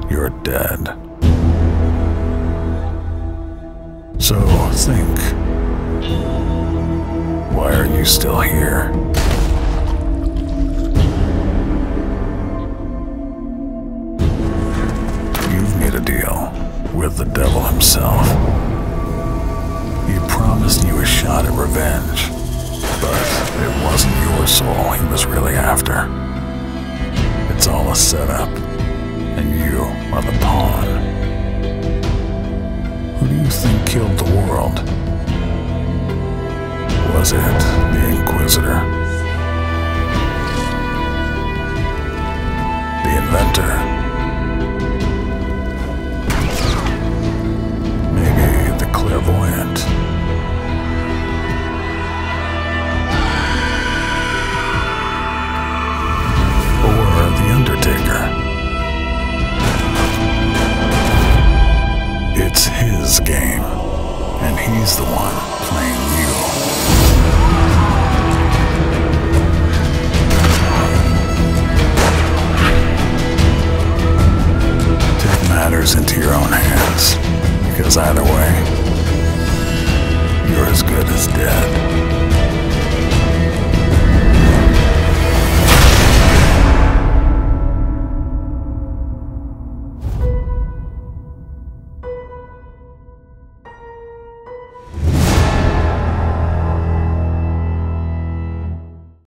you're dead. So think, why are you still here? You've made a deal with the devil himself. He promised you a shot at revenge, but it wasn't your soul he was really after. It's all a setup, and you are the pawn. Who do you think killed the world? Was it the Inquisitor? The inventor? Maybe the clairvoyant? Or the Undertaker? It's his game, and he's the one playing you. Take matters into your own hands, because either way, you're as good as dead.